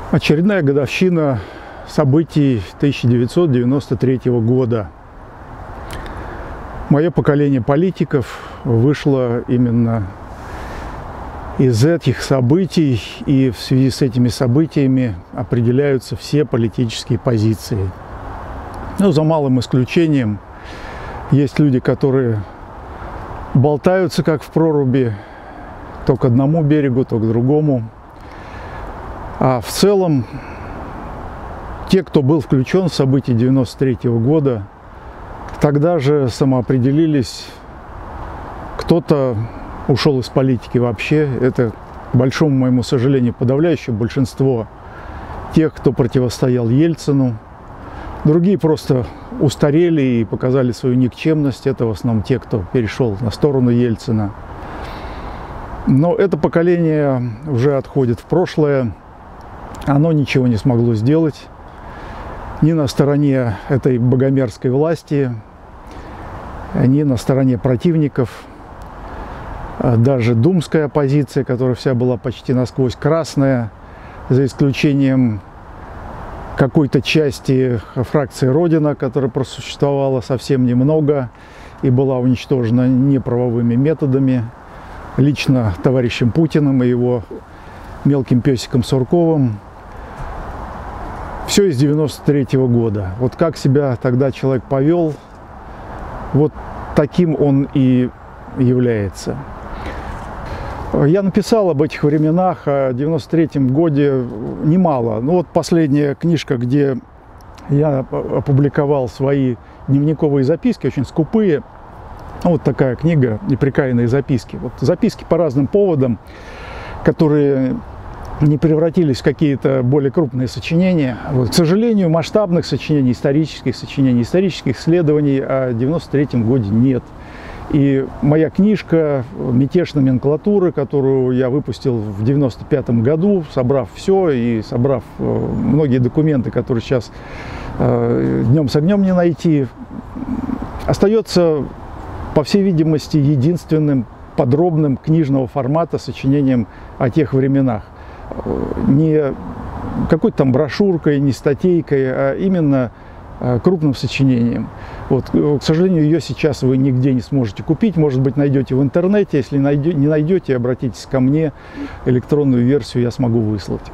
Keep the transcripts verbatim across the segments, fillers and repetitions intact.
Очередная годовщина событий тысяча девятьсот девяносто третьего года. Мое поколение политиков вышло именно из этих событий, и в связи с этими событиями определяются все политические позиции. Но за малым исключением есть люди, которые болтаются как в проруби, то к одному берегу, то к другому. А в целом, те, кто был включен в события девяносто третьего года, тогда же самоопределились, кто-то ушел из политики вообще. Это, к большому моему сожалению, подавляющее большинство тех, кто противостоял Ельцину. Другие просто устарели и показали свою никчемность. Это в основном те, кто перешел на сторону Ельцина. Но это поколение уже отходит в прошлое. Оно ничего не смогло сделать ни на стороне этой богомерзкой власти, ни на стороне противников. Даже думская оппозиция, которая вся была почти насквозь красная, за исключением какой-то части фракции «Родина», которая просуществовала совсем немного и была уничтожена неправовыми методами, лично товарищем Путиным и его мелким песиком Сурковым. Все из девяносто третьего года. Вот как себя тогда человек повел, вот таким он и является. Я написал об этих временах, о девяносто третьем годе немало. Ну вот последняя книжка, где я опубликовал свои дневниковые записки, очень скупые. Вот такая книга «Непрекаянные записки». Вот записки по разным поводам, которые не превратились в какие-то более крупные сочинения. Вот, к сожалению, масштабных сочинений, исторических сочинений, исторических исследований о девяносто третьем годе нет. И моя книжка «Мятеж номенклатуры», которую я выпустил в девяносто пятом году, собрав все и собрав многие документы, которые сейчас э, днем с огнем не найти, остается, по всей видимости, единственным подробным книжного формата сочинением о тех временах. Не какой-то там брошюркой, не статейкой, а именно крупным сочинением. Вот, к сожалению, ее сейчас вы нигде не сможете купить. Может быть, найдете в интернете. Если не найдете, обратитесь ко мне. Электронную версию я смогу выслать.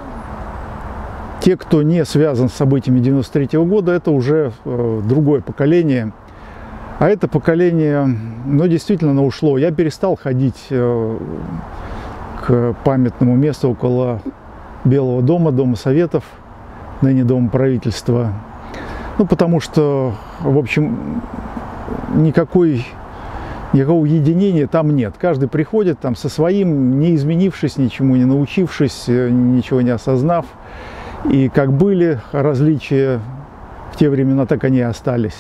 Те, кто не связан с событиями девяносто третьего года, это уже э, другое поколение. А это поколение, ну, действительно, ушло. Я перестал ходить э, к памятному месту около Белого дома, Дома Советов, ныне Дома правительства. Ну, потому что, в общем, никакой, никакого единения там нет. Каждый приходит там со своим, не изменившись, ничему не научившись, ничего не осознав. И как были различия в те времена, так они и остались.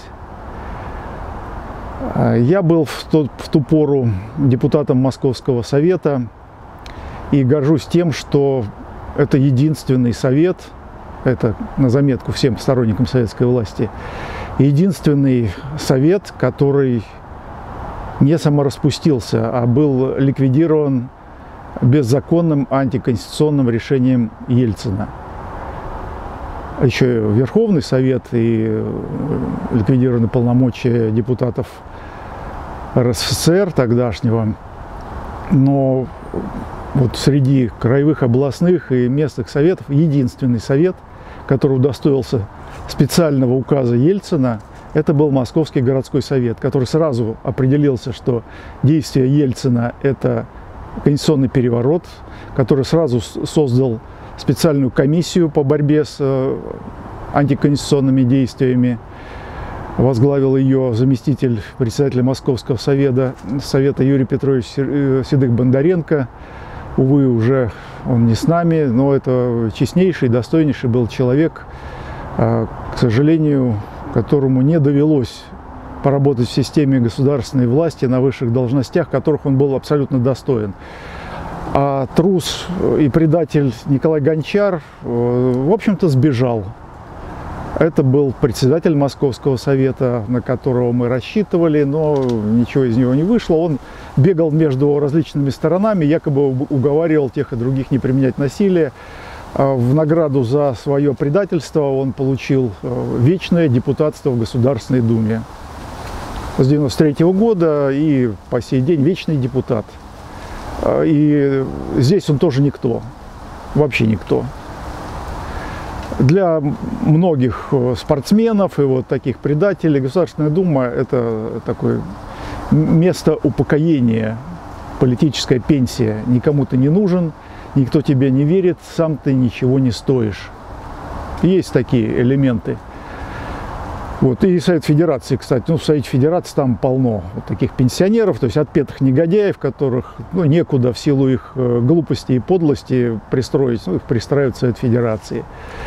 Я был в ту, в ту пору депутатом Московского совета и горжусь тем, что это единственный совет, это на заметку всем сторонникам советской власти, единственный совет, который не самораспустился, а был ликвидирован беззаконным антиконституционным решением Ельцина. Еще Верховный Совет и ликвидированы полномочия депутатов эр эс эф эс эр тогдашнего, но вот среди краевых, областных и местных советов единственный совет, который удостоился специального указа Ельцина, это был Московский городской совет, который сразу определился, что действие Ельцина – это конституционный переворот, который сразу создал специальную комиссию по борьбе с антиконституционными действиями. Возглавил ее заместитель председателя Московского совета, совета Юрий Петрович Седых-Бондаренко. Увы, уже он не с нами, но это честнейший, достойнейший был человек, к сожалению, которому не довелось поработать в системе государственной власти на высших должностях, которых он был абсолютно достоин. А трус и предатель Николай Гончар, в общем-то, сбежал. Это был председатель Московского совета, на которого мы рассчитывали, но ничего из него не вышло. Он бегал между различными сторонами, якобы уговаривал тех и других не применять насилие. В награду за свое предательство он получил вечное депутатство в Государственной Думе. С девяносто третьего года и по сей день вечный депутат. И здесь он тоже никто, вообще никто. Для многих спортсменов и вот таких предателей Государственная Дума – это такое место упокоения, политическая пенсия. Никому ты не нужен, никто тебе не верит, сам ты ничего не стоишь. Есть такие элементы. Вот. И Совет Федерации, кстати, ну в Совете Федерации там полно вот таких пенсионеров, то есть отпетых негодяев, которых ну, некуда в силу их глупости и подлости пристроить, ну, их пристраивают в Совет Федерации.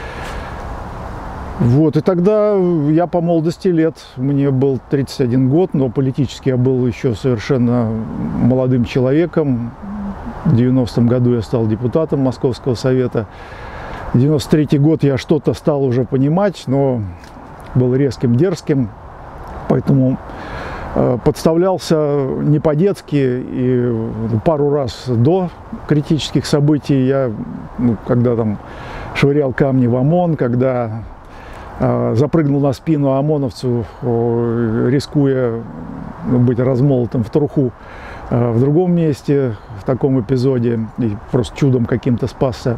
Вот, и тогда я по молодости лет, мне был тридцать один год, но политически я был еще совершенно молодым человеком. В девяностом году я стал депутатом Московского совета. В девяносто третий год я что-то стал уже понимать, но был резким, дерзким, поэтому э, подставлялся не по-детски. И пару раз до критических событий я, ну, когда там швырял камни в ОМОН, когда запрыгнул на спину ОМОНовцу, рискуя быть размолотым в труху в другом месте, в таком эпизоде, и просто чудом каким-то спасся.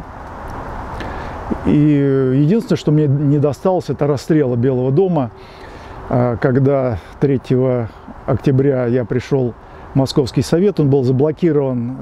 И единственное, что мне не досталось, это расстрела Белого дома, когда третьего октября я пришел в Московский совет, он был заблокирован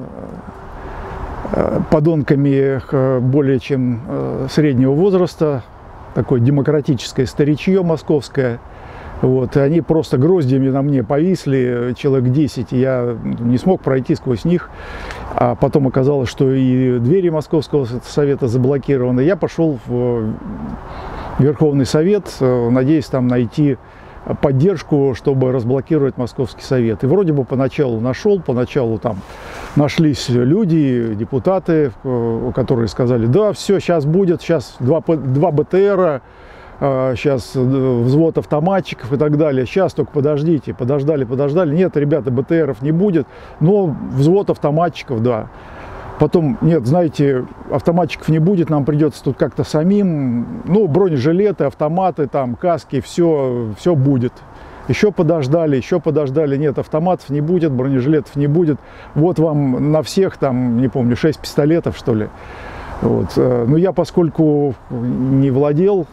подонками более чем среднего возраста, такое демократическое старичье московское. Вот, и они просто гроздьями на мне повисли, человек десять, и я не смог пройти сквозь них. А потом оказалось, что и двери Московского совета заблокированы. Я пошел в Верховный Совет, надеясь там найти поддержку, чтобы разблокировать Московский совет. И вроде бы поначалу нашел, поначалу там нашлись люди, депутаты, которые сказали, да, все, сейчас будет, сейчас два, два БТРа, сейчас взвод автоматчиков и так далее. Сейчас только подождите, подождали, подождали. Нет, ребята, БТРов не будет, но взвод автоматчиков, да. Потом, нет, знаете, автоматчиков не будет, нам придется тут как-то самим, ну, бронежилеты, автоматы, там, каски, все, все будет. Еще подождали, еще подождали, нет, автоматов не будет, бронежилетов не будет. Вот вам на всех, там, не помню, шесть пистолетов, что ли. Вот. Но я, поскольку не владел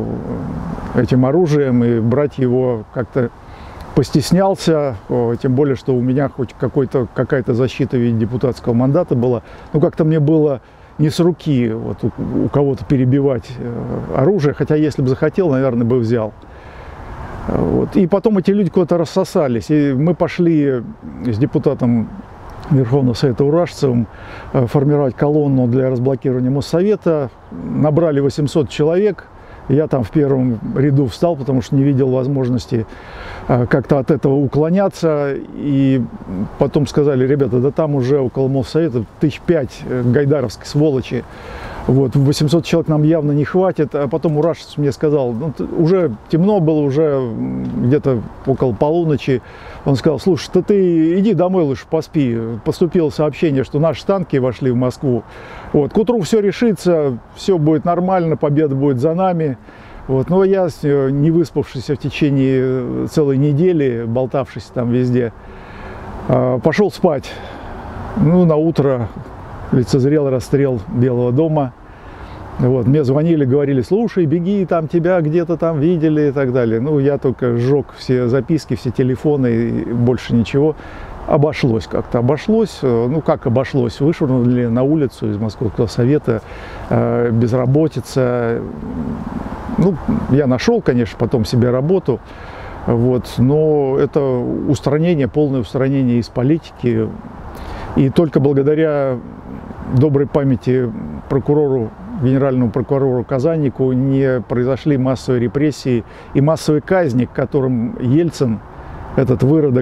этим оружием, и брать его как-то постеснялся, тем более, что у меня хоть какая-то защита в виде депутатского мандата была, ну как-то мне было не с руки вот, у, у кого-то перебивать оружие, хотя если бы захотел, наверное, бы взял. Вот. И потом эти люди куда-то рассосались, и мы пошли с депутатом Верховного Совета Урашцевым формировать колонну для разблокирования Моссовета, набрали восемьсот человек. Я там в первом ряду встал, потому что не видел возможности как-то от этого уклоняться. И потом сказали, ребята, да там уже около Моссовета тысяч пять гайдаровской сволочи. Вот, восемьсот человек нам явно не хватит. А потом Урашец мне сказал, ну, уже темно было, уже где-то около полуночи. Он сказал, слушай, да ты иди домой лучше поспи. Поступило сообщение, что наши танки вошли в Москву. Вот, к утру все решится, все будет нормально, победа будет за нами. Вот, но я, не выспавшийся в течение целой недели, болтавшись там везде, пошел спать. Ну, на утро лицезрел расстрел Белого дома. Вот, мне звонили, говорили, слушай, беги, там тебя где-то там видели и так далее. Ну, я только сжег все записки, все телефоны и больше ничего. Обошлось как-то, обошлось. Ну, как обошлось? Вышвырнули на улицу из Московского совета, э, безработица. Ну, я нашел, конечно, потом себе работу. Вот, но это устранение, полное устранение из политики. И только благодаря доброй памяти прокурору, генеральному прокурору Казаннику не произошли массовые репрессии и массовые казни, к которым Ельцин, этот выродок,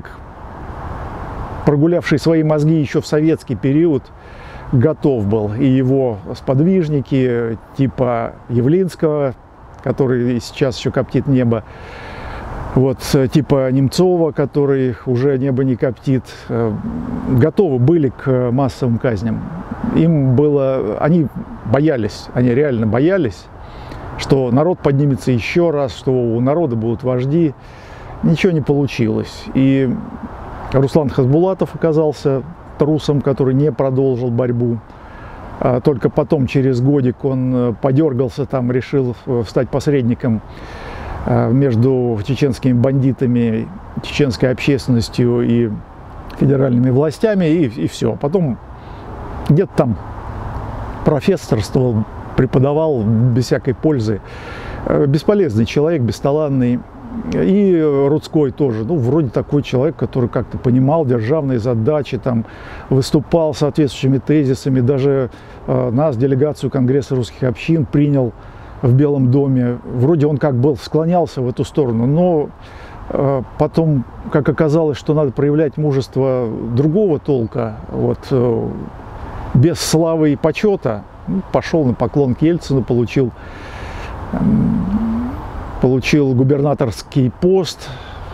прогулявший свои мозги еще в советский период, готов был. И его сподвижники типа Явлинского, который сейчас еще коптит небо, вот, типа Немцова, который уже небо не коптит, готовы были к массовым казням. Им было, они боялись, они реально боялись, что народ поднимется еще раз, что у народа будут вожди. Ничего не получилось. И Руслан Хасбулатов оказался трусом, который не продолжил борьбу. А только потом, через годик, он подергался, там, решил стать посредником между чеченскими бандитами, чеченской общественностью и федеральными властями, и, и все. Потом где-то там профессорствовал, преподавал без всякой пользы. Бесполезный человек, бесталанный. И Рудской тоже, ну, вроде такой человек, который как-то понимал державные задачи, там, выступал соответствующими тезисами, даже э, нас, делегацию Конгресса русских общин, принял в Белом доме. Вроде он как был, склонялся в эту сторону, но э, потом, как оказалось, что надо проявлять мужество другого толка, вот, э, без славы и почета, ну, пошел на поклон к Ельцину, получил... Э, Получил губернаторский пост,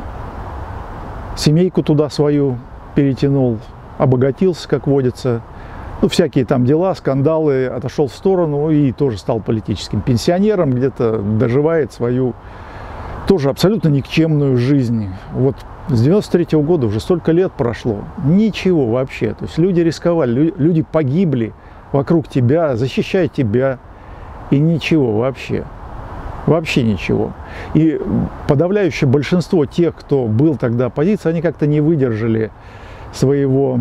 семейку туда свою перетянул, обогатился, как водится. Ну, всякие там дела, скандалы, отошел в сторону и тоже стал политическим пенсионером, где-то доживает свою тоже абсолютно никчемную жизнь. Вот с девяносто третьего года уже столько лет прошло, ничего вообще. То есть люди рисковали, люди погибли вокруг тебя, защищая тебя, и ничего вообще. Вообще ничего. И подавляющее большинство тех, кто был тогда оппозицией, они как-то не выдержали своего,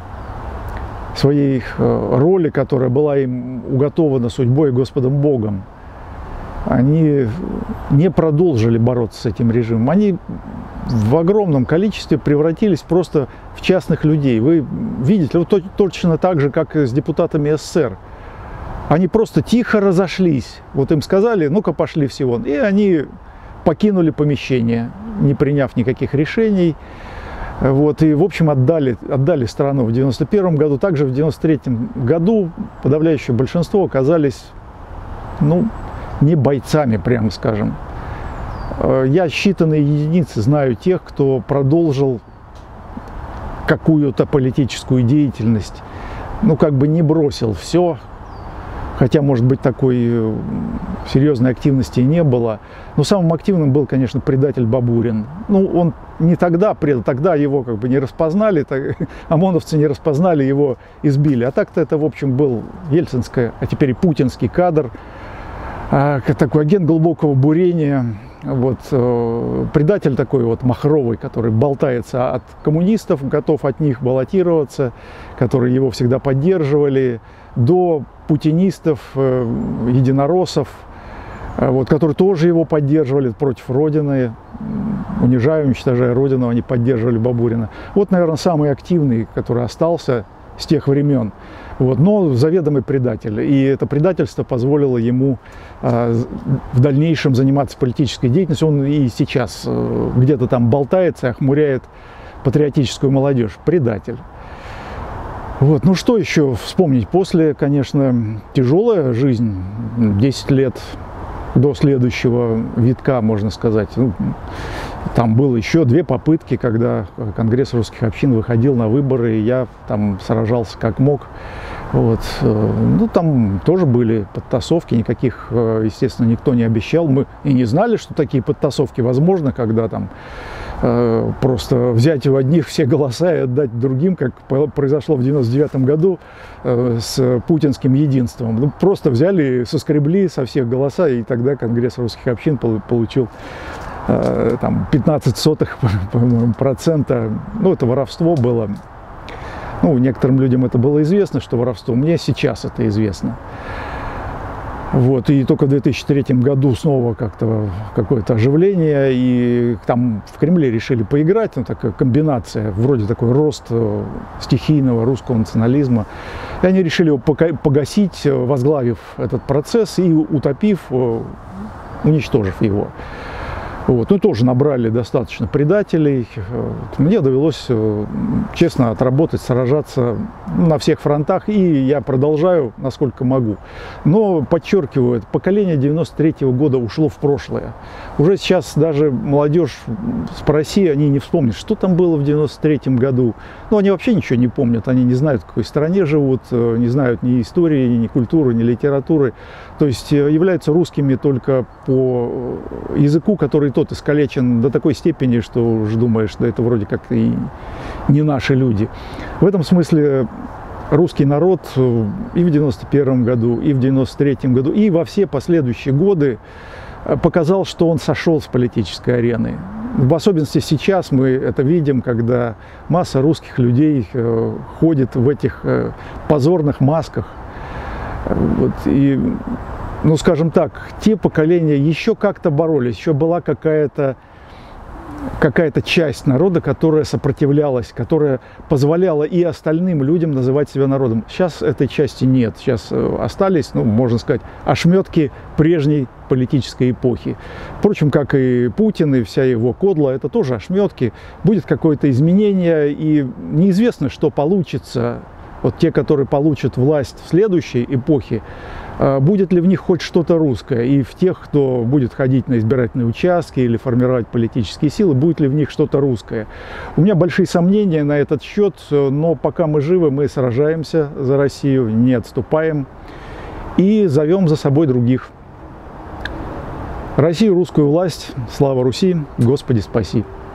своей роли, которая была им уготована судьбой Господом Богом. Они не продолжили бороться с этим режимом. Они в огромном количестве превратились просто в частных людей. Вы видите, вот точно так же, как и с депутатами СССР. Они просто тихо разошлись. Вот им сказали, ну-ка пошли все вон. И они покинули помещение, не приняв никаких решений. Вот, и, в общем, отдали, отдали страну в девяносто первом году. Также в девяносто третьем году подавляющее большинство оказались, ну, не бойцами, прямо скажем. Я считанные единицы знаю тех, кто продолжил какую-то политическую деятельность, ну, как бы не бросил все. Хотя, может быть, такой серьезной активности и не было. Но самым активным был, конечно, предатель Бабурин. Ну, он не тогда предал, тогда его как бы не распознали, так, ОМОНовцы не распознали, его избили. А так-то это, в общем, был ельцинский, а теперь и путинский кадр, а, такой агент глубокого бурения. Вот, э, предатель такой вот махровый, который болтается от коммунистов, готов от них баллотироваться, которые его всегда поддерживали, до путинистов, э, единороссов, э, вот, которые тоже его поддерживали против Родины, унижая, уничтожая Родину, они поддерживали Бабурина. Вот, наверное, самый активный, который остался с тех времен. Вот, но заведомый предатель. И это предательство позволило ему э, в дальнейшем заниматься политической деятельностью. Он и сейчас э, где-то там болтается, охмуряет патриотическую молодежь. Предатель. Вот, ну что еще вспомнить? После, конечно, тяжелая жизнь, десять лет до следующего витка, можно сказать. Ну, там было еще две попытки, когда Конгресс русских общин выходил на выборы, и я там сражался как мог. Вот. Ну, там тоже были подтасовки, никаких, естественно, никто не обещал. Мы и не знали, что такие подтасовки возможны, когда там э, просто взять у одних все голоса и отдать другим, как произошло в девяносто девятом году э, с путинским единством. Ну, просто взяли, соскребли со всех голоса, и тогда Конгресс русских общин получил э, там пятнадцать сотых, по-моему, процента. Ну, это воровство было. Ну, некоторым людям это было известно, что воровство. Мне сейчас это известно. Вот, и только в две тысячи третьем году снова как-то какое-то оживление, и там в Кремле решили поиграть, ну, такая комбинация, вроде такой рост стихийного русского национализма. И они решили его погасить, возглавив этот процесс и утопив, уничтожив его. Вот. Ну, тоже набрали достаточно предателей. Мне довелось, честно, отработать, сражаться на всех фронтах, и я продолжаю, насколько могу. Но, подчеркиваю, поколение девяносто третьего года ушло в прошлое. Уже сейчас даже молодежь, спроси, они не вспомнят, что там было в девяносто третьем году. Ну, они вообще ничего не помнят, они не знают, в какой стране живут, не знают ни истории, ни культуры, ни литературы. То есть являются русскими только по языку, который тот искалечен до такой степени, что уже думаешь, что это вроде как и не наши люди. В этом смысле русский народ и в девяносто первом году, и в девяносто третьем году, и во все последующие годы показал, что он сошел с политической арены. В особенности сейчас мы это видим, когда масса русских людей ходит в этих позорных масках. Вот, и, ну, скажем так, те поколения еще как-то боролись, еще была какая-то какая-то часть народа, которая сопротивлялась, которая позволяла и остальным людям называть себя народом. Сейчас этой части нет. Сейчас остались, ну, можно сказать, ошметки прежней политической эпохи. Впрочем, как и Путин, и вся его кодла, это тоже ошметки. Будет какое-то изменение, и неизвестно, что получится. Вот те, которые получат власть в следующей эпохе, будет ли в них хоть что-то русское, и в тех, кто будет ходить на избирательные участки или формировать политические силы, будет ли в них что-то русское. У меня большие сомнения на этот счет, но пока мы живы, мы сражаемся за Россию, не отступаем и зовем за собой других. Россию, русскую власть, слава Руси, Господи спаси!